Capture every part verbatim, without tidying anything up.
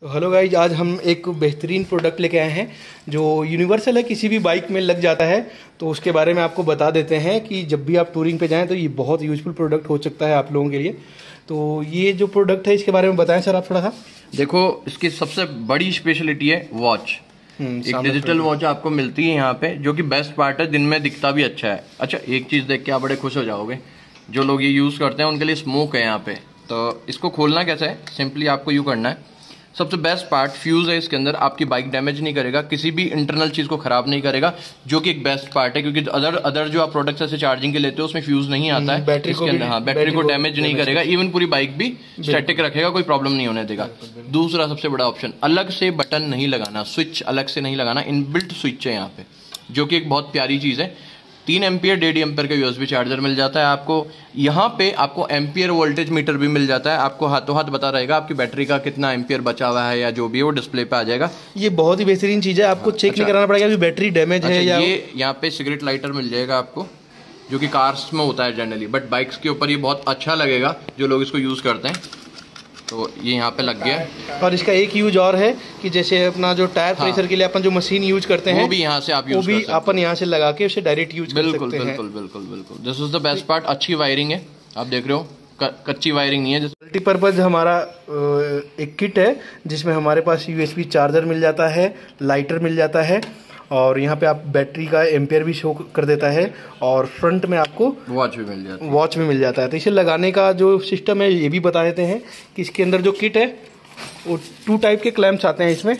तो hello guys, आज हम एक बेहतरीन प्रोडक्ट लेके आए हैं जो यूनिवर्सल है, किसी भी बाइक में लग जाता है। तो उसके बारे में आपको बता देते हैं कि जब भी आप टूरिंग पे जाएं तो ये बहुत यूजफुल प्रोडक्ट हो सकता है आप लोगों के लिए। तो ये जो प्रोडक्ट है इसके बारे में बताएं सर आप थोड़ा सा। देखो, इसकी सबसे बड़ी स्पेशलिटी है वॉच। एक डिजिटल वॉच आपको मिलती है यहाँ पे, जो कि बेस्ट पार्ट है, दिन में दिखता भी अच्छा है। अच्छा, एक चीज देख के आप बड़े खुश हो जाओगे, जो लोग ये यूज करते हैं उनके लिए स्मोक है यहाँ पे। तो इसको खोलना कैसे है, सिंपली आपको यूँ करना है। सबसे बेस्ट पार्ट फ्यूज है इसके अंदर, आपकी बाइक डैमेज नहीं करेगा, किसी भी इंटरनल चीज को खराब नहीं करेगा, जो कि एक बेस्ट पार्ट है। क्योंकि अदर अदर जो आप प्रोडक्ट्स ऐसे चार्जिंग के लेते हो उसमें फ्यूज नहीं आता है। बैटरी इसके अंदर हाँ, बैटरी को डैमेज नहीं करेगा, इवन पूरी बाइक भी स्टैटिक रखेगा, कोई प्रॉब्लम नहीं होने देगा। दूसरा सबसे बड़ा ऑप्शन, अलग से बटन नहीं लगाना, स्विच अलग से नहीं लगाना, इनबिल्ट स्विच है यहाँ पे, जो कि एक बहुत प्यारी चीज है। तीन एम्पियर डेढ़ एम्पियर का यूएसबी चार्जर मिल जाता है आपको। यहाँ पे आपको एम्पियर वोल्टेज मीटर भी मिल जाता है, आपको हाथों हाथ बता रहेगा आपकी बैटरी का कितना एम्पियर बचा हुआ है या जो भी है वो डिस्प्ले पे आ जाएगा। ये बहुत ही बेहतरीन चीज है, आपको चेक नहीं कराना पड़ेगा कि बैटरी डैमेज है या। ये यहाँ पे सिगरेट लाइटर मिल जाएगा आपको, जो कि कार्स में होता है जनरली, बट बाइक्स के ऊपर ये बहुत अच्छा लगेगा जो लोग इसको यूज करते हैं। तो ये यहाँ पे लग गया। और इसका एक यूज और है कि जैसे अपना जो टायर प्रेशर हाँ। के लिए अपन जो मशीन यूज करते हैं वो भी यहाँ से आप यूज वो भी अपन यहाँ से लगा के उसे डायरेक्ट यूज कर सकते हैं। बिल्कुल बिल्कुल बिल्कुल बिल्कुल। This is the best part. अच्छी वायरिंग है, आप देख रहे हो, कच्ची वायरिंग नहीं है। मल्टीपर्पज हमारा एक किट है जिसमें हमारे पास यूएसबी चार्जर मिल जाता है, लाइटर मिल जाता है, और यहाँ पे आप बैटरी का एम्पियर भी शो कर देता है, और फ्रंट में आपको वॉच भी मिल जाता है वॉच भी मिल जाता है। तो इसे लगाने का जो सिस्टम है ये भी बता देते हैं कि इसके अंदर जो किट है वो टू टाइप के क्लैम्प्स आते हैं इसमें।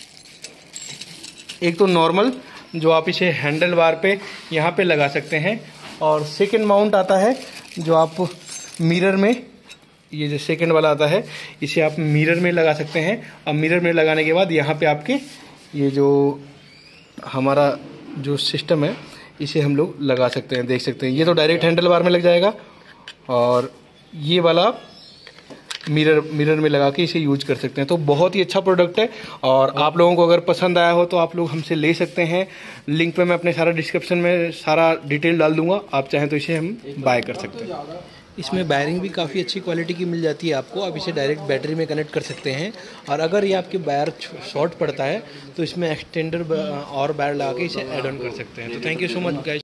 एक तो नॉर्मल, जो आप इसे हैंडल बार पे यहाँ पे लगा सकते हैं, और सेकेंड माउंट आता है जो आप मिरर में, ये जो सेकेंड वाला आता है इसे आप मिरर में लगा सकते हैं। और मिरर में लगाने के बाद यहाँ पे आपके ये जो हमारा जो सिस्टम है इसे हम लोग लगा सकते हैं, देख सकते हैं। ये तो डायरेक्ट हैंडल बार में लग जाएगा, और ये वाला मिरर मिरर में लगा के इसे यूज कर सकते हैं। तो बहुत ही अच्छा प्रोडक्ट है, और आप लोगों को अगर पसंद आया हो तो आप लोग हमसे ले सकते हैं। लिंक पे मैं अपने सारा डिस्क्रिप्शन में सारा डिटेल डाल दूंगा, आप चाहें तो इसे हम बाय कर सकते हैं। इसमें वायरिंग भी काफ़ी अच्छी क्वालिटी की मिल जाती है आपको, आप इसे डायरेक्ट बैटरी में कनेक्ट कर सकते हैं। और अगर ये आपके वायर शॉर्ट पड़ता है तो इसमें एक्सटेंडर और वायर लगा के इसे ऐड ऑन कर सकते हैं। तो thank you so much guys.